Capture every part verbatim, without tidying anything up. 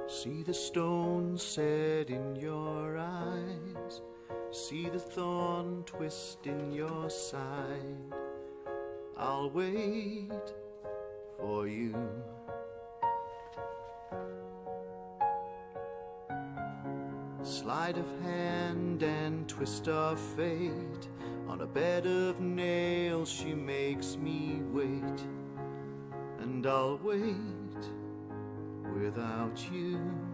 See the stone set in your eyes, see the thorn twist in your side. I'll wait for you. Sleight of hand and twist of fate, on a bed of nails she makes me wait. And I'll wait without you,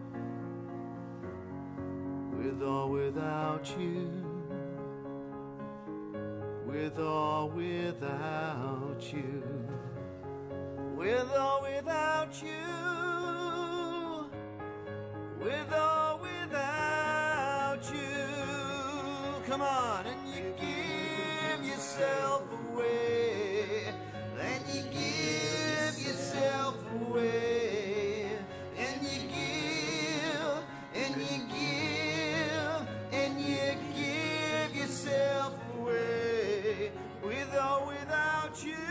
with or without you, with or without you, with or without you, with or without you. Come on, and you give yourself away, and you give yourself away, and you give, and you give, and you give yourself away, with or without you.